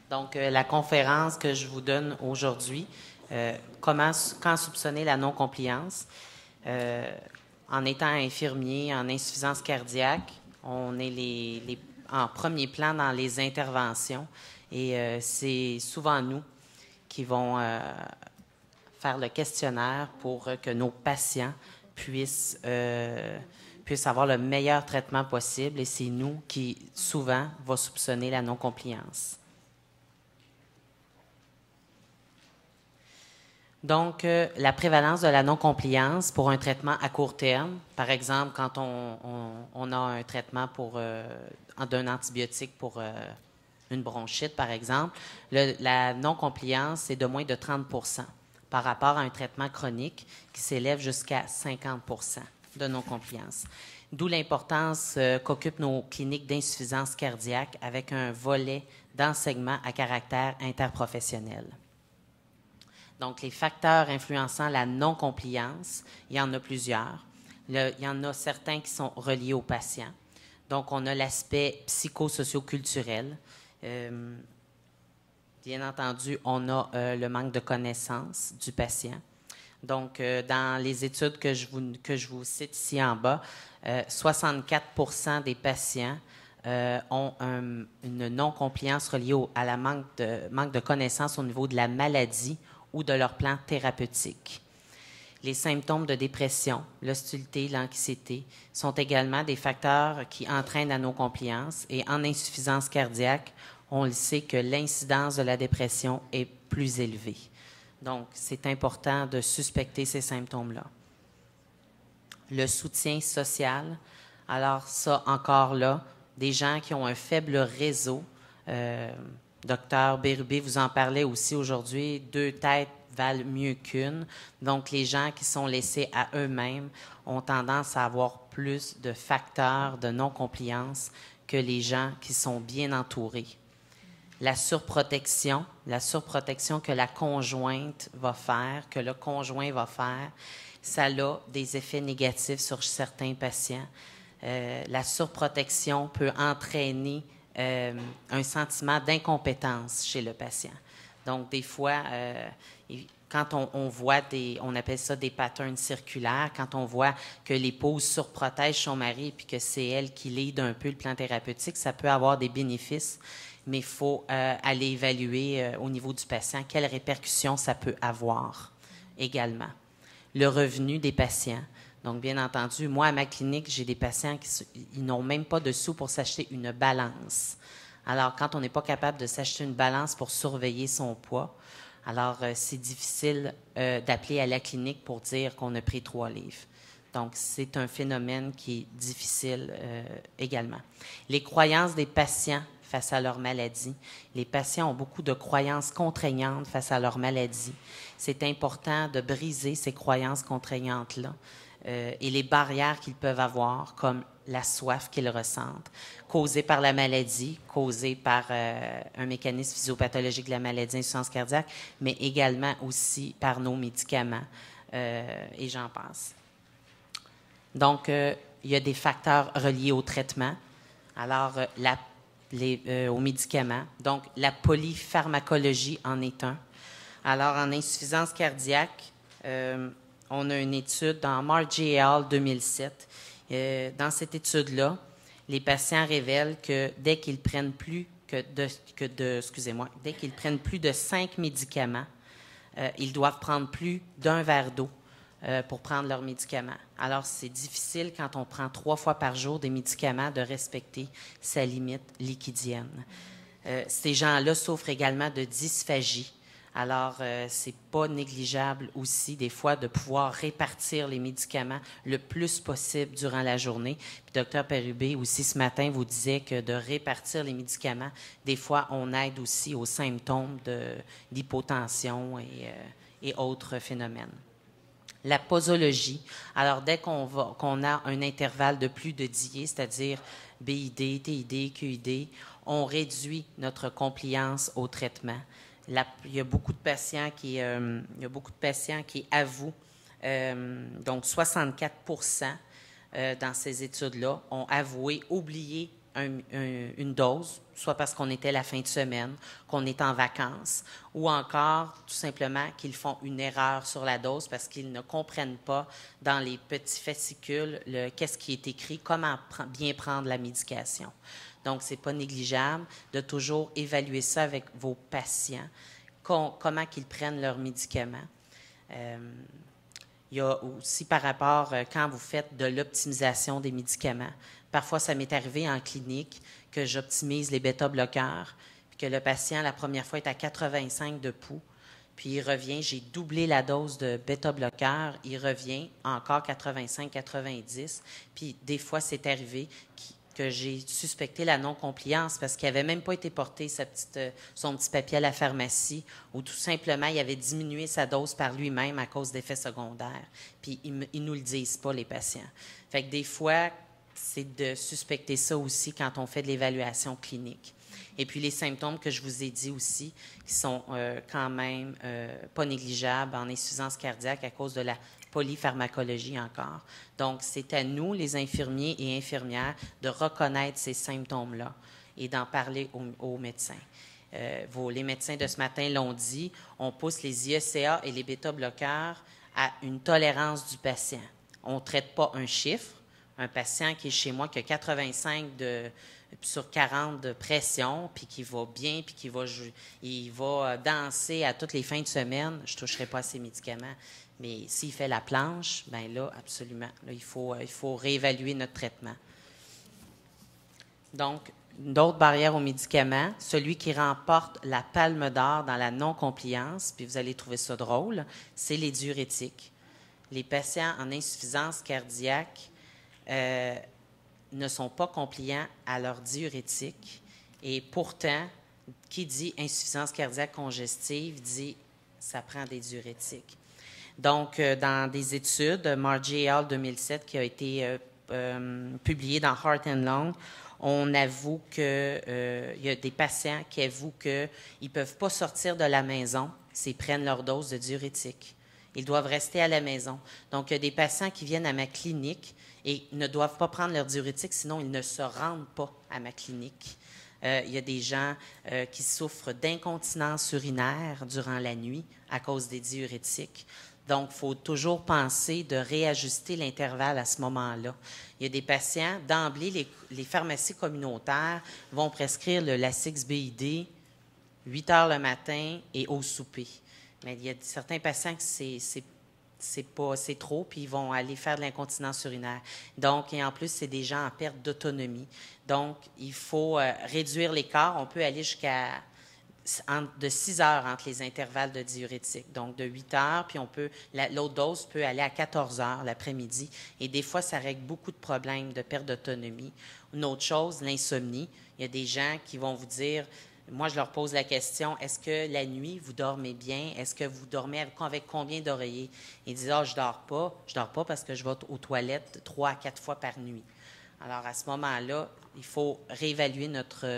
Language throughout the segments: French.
Donc, la conférence que je vous donne aujourd'hui, quand soupçonner la non-compliance. Euh, En étant infirmier en insuffisance cardiaque, on est en premier plan dans les interventions et c'est souvent nous qui vont faire le questionnaire pour que nos patients puissent avoir le meilleur traitement possible et c'est nous qui, souvent, va soupçonner la non-compliance. Donc, la prévalence de la non-compliance pour un traitement à court terme, par exemple, quand on a un traitement d'un antibiotique pour une bronchite, par exemple, la non-compliance est de moins de 30 par rapport à un traitement chronique qui s'élève jusqu'à 50 de non-compliance. D'où l'importance qu'occupent nos cliniques d'insuffisance cardiaque avec un volet d'enseignement à caractère interprofessionnel. Donc, les facteurs influençant la non-compliance, il y en a plusieurs. Il y en a certains qui sont reliés aux patients. Donc, on a l'aspect psychosocioculturel. Bien entendu, on a le manque de connaissance du patient. Donc, dans les études que je vous cite ici en bas, 64 des patients ont une non-compliance reliée à la manque de connaissance au niveau de la maladie ou de leur plan thérapeutique. Les symptômes de dépression, l'hostilité, l'anxiété sont également des facteurs qui entraînent la non-compliance et en insuffisance cardiaque, on le sait que l'incidence de la dépression est plus élevée. Donc, c'est important de suspecter ces symptômes-là. Le soutien social, alors ça, encore là, des gens qui ont un faible réseau. Docteur Bérubé vous en parlait aussi aujourd'hui, 2 têtes valent mieux qu'une. Donc, les gens qui sont laissés à eux-mêmes ont tendance à avoir plus de facteurs de non-compliance que les gens qui sont bien entourés. La surprotection que la conjointe va faire, que le conjoint va faire, ça a des effets négatifs sur certains patients. La surprotection peut entraîner un sentiment d'incompétence chez le patient. Donc, des fois, quand on voit on appelle ça des patterns circulaires, quand on voit que l'épouse surprotège son mari et que c'est elle qui lead un peu le plan thérapeutique, ça peut avoir des bénéfices, mais il faut aller évaluer au niveau du patient quelles répercussions ça peut avoir également. Le revenu des patients. Donc, bien entendu, moi, à ma clinique, j'ai des patients qui n'ont même pas de sous pour s'acheter une balance. Alors, quand on n'est pas capable de s'acheter une balance pour surveiller son poids, alors c'est difficile d'appeler à la clinique pour dire qu'on a pris 3 livres. Donc, c'est un phénomène qui est difficile également. Les croyances des patients face à leur maladie. Les patients ont beaucoup de croyances contraignantes face à leur maladie. C'est important de briser ces croyances contraignantes-là. Et les barrières qu'ils peuvent avoir, comme la soif qu'ils ressentent, causée par la maladie, causée par un mécanisme physiopathologique de la maladie d'insuffisance cardiaque, mais également aussi par nos médicaments, et j'en passe. Donc, il y a des facteurs reliés au traitement. Alors, aux médicaments. Donc, la polypharmacologie en est un. Alors, en insuffisance cardiaque, on a une étude dans Margie et al. 2007. Dans cette étude-là, les patients révèlent que dès qu'ils prennent plus dès qu'ils prennent plus de 5 médicaments, ils doivent prendre plus d'1 verre d'eau pour prendre leurs médicaments. Alors, c'est difficile quand on prend 3 fois par jour des médicaments de respecter sa limite liquidienne. Ces gens-là souffrent également de dysphagie. Alors, c'est pas négligeable aussi, des fois, de pouvoir répartir les médicaments le plus possible durant la journée. Puis, Dr. Bérubé, aussi, ce matin, vous disait que de répartir les médicaments, des fois, on aide aussi aux symptômes d'hypotension et autres phénomènes. La posologie. Alors, dès qu'on a un intervalle de plus de 10, c'est-à-dire BID, TID, QID, on réduit notre compliance au traitement. Il y a beaucoup de patients qui avouent, donc 64 dans ces études-là, ont avoué oublier une dose, soit parce qu'on était la fin de semaine, qu'on est en vacances, ou encore tout simplement qu'ils font une erreur sur la dose parce qu'ils ne comprennent pas dans les petits fascicules qu'est-ce qui est écrit, comment bien prendre la médication. Donc, ce n'est pas négligeable de toujours évaluer ça avec vos patients, comment qu'ils prennent leurs médicaments. Il y a aussi par rapport, quand vous faites de l'optimisation des médicaments, parfois ça m'est arrivé en clinique que j'optimise les bêta-bloqueurs, puis que le patient, la première fois, est à 85 de pouls, puis il revient, j'ai doublé la dose de bêta-bloqueur, il revient encore 85-90, puis des fois, c'est arrivé que j'ai suspecté la non-compliance parce qu'il n'avait même pas été porté son petit papier à la pharmacie ou tout simplement, il avait diminué sa dose par lui-même à cause d'effets secondaires. Puis, ils ne nous le disent pas, les patients. Fait que des fois, c'est de suspecter ça aussi quand on fait de l'évaluation clinique. Et puis, les symptômes que je vous ai dit aussi, qui sont quand même pas négligeables en insuffisance cardiaque à cause de la polypharmacologie encore. Donc, c'est à nous, les infirmiers et infirmières, de reconnaître ces symptômes-là et d'en parler aux médecins. Les médecins de ce matin l'ont dit, on pousse les IECA et les bêta-bloqueurs à une tolérance du patient. On ne traite pas un chiffre. Un patient qui est chez moi, qui a 85 sur 40 de pression, puis qui va bien, puis il va danser à toutes les fins de semaine, je ne toucherai pas à ses médicaments. Mais s'il fait la planche, bien là, absolument, là, il faut réévaluer notre traitement. Donc, d'autres barrières aux médicaments, celui qui remporte la palme d'or dans la non-compliance, puis vous allez trouver ça drôle, c'est les diurétiques. Les patients en insuffisance cardiaque ne sont pas compliants à leur diurétique. Et pourtant, qui dit insuffisance cardiaque congestive dit ça prend des diurétiques. Donc, dans des études, Margie et al. 2007, qui a été publiée dans Heart and Lung, on avoue qu'il y a des patients qui avouent qu'ils ne peuvent pas sortir de la maison s'ils prennent leur dose de diurétique. Ils doivent rester à la maison. Donc, il y a des patients qui viennent à ma clinique et ne doivent pas prendre leur diurétique, sinon ils ne se rendent pas à ma clinique. Il y a des gens qui souffrent d'incontinence urinaire durant la nuit à cause des diurétiques. Donc, il faut toujours penser de réajuster l'intervalle à ce moment-là. Il y a des patients, d'emblée, les pharmacies communautaires vont prescrire le Lasix BID 8 heures le matin et au souper. Mais il y a certains patients que c'est trop, puis ils vont aller faire de l'incontinence urinaire. Donc, et en plus, c'est des gens en perte d'autonomie. Donc, il faut réduire l'écart. On peut aller jusqu'à de 6 heures entre les intervalles de diurétique. Donc, de 8 heures, puis l'autre dose peut aller à 14 heures l'après-midi. Et des fois, ça règle beaucoup de problèmes de perte d'autonomie. Une autre chose, l'insomnie. Il y a des gens qui vont vous dire, moi, je leur pose la question, est-ce que la nuit, vous dormez bien? Est-ce que vous dormez avec combien d'oreillers? Ils disent, je dors pas. Je dors pas parce que je vais aux toilettes 3 à 4 fois par nuit. Alors, à ce moment-là, il faut réévaluer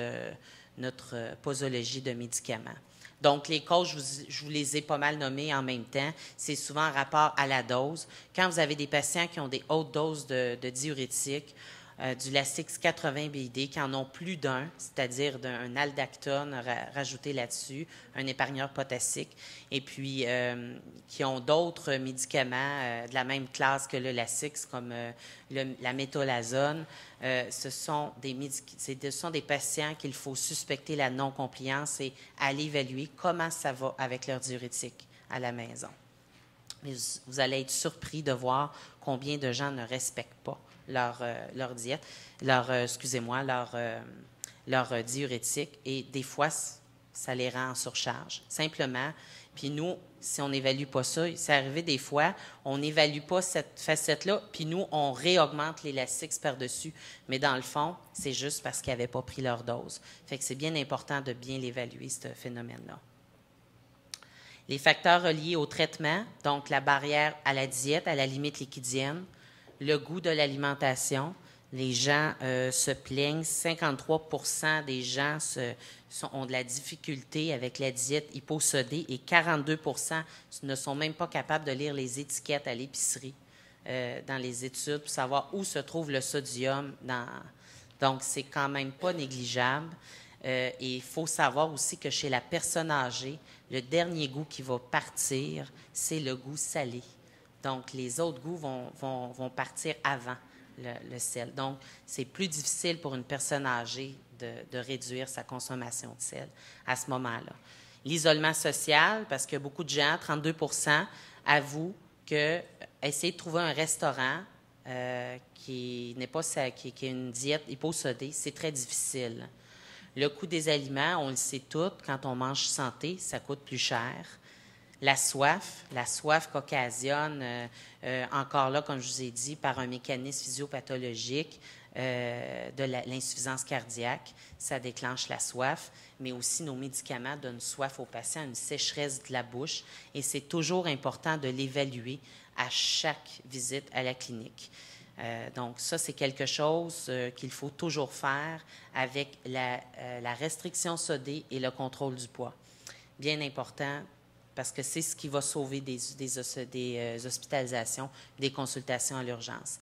notre posologie de médicaments. Donc, les causes, je vous les ai pas mal nommées en même temps. C'est souvent en rapport à la dose. Quand vous avez des patients qui ont des hautes doses de diurétiques, du Lasix 80 BID, qui en ont plus d'un, c'est-à-dire d'un aldactone rajouté là-dessus, un épargneur potassique, et puis qui ont d'autres médicaments de la même classe que le Lasix, comme la métolazone. Ce sont des patients qu'il faut suspecter la non-compliance et aller évaluer comment ça va avec leur diurétique à la maison. Mais vous allez être surpris de voir combien de gens ne respectent pas leur diète, leur diurétique, et des fois, ça les rend en surcharge. Simplement, puis nous, si on n'évalue pas ça, c'est arrivé des fois, on n'évalue pas cette facette-là, puis nous, on réaugmente les Lasix par-dessus. Mais dans le fond, c'est juste parce qu'ils n'avaient pas pris leur dose. Fait que c'est bien important de bien l'évaluer, ce phénomène-là. Les facteurs reliés au traitement, donc la barrière à la diète, à la limite liquidienne, le goût de l'alimentation. Les gens se plaignent. 53% des gens ont de la difficulté avec la diète hyposodée et 42% ne sont même pas capables de lire les étiquettes à l'épicerie dans les études pour savoir où se trouve le sodium Donc, c'est quand même pas négligeable. Et il faut savoir aussi que chez la personne âgée, le dernier goût qui va partir, c'est le goût salé. Donc, les autres goûts vont partir avant le sel. Donc, c'est plus difficile pour une personne âgée de réduire sa consommation de sel à ce moment-là. L'isolement social, parce que beaucoup de gens, 32 avouent que essayer de trouver un restaurant qui a une diète hyposodée, c'est très difficile. Le coût des aliments, on le sait tout, quand on mange santé, ça coûte plus cher. La soif qu'occasionne, encore là, comme je vous ai dit, par un mécanisme physiopathologique de l'insuffisance cardiaque, ça déclenche la soif, mais aussi nos médicaments donnent soif aux patients, une sécheresse de la bouche, et c'est toujours important de l'évaluer à chaque visite à la clinique. Donc, ça, c'est quelque chose qu'il faut toujours faire avec la restriction sodée et le contrôle du poids. Bien important, parce que c'est ce qui va sauver des hospitalisations, des consultations à l'urgence.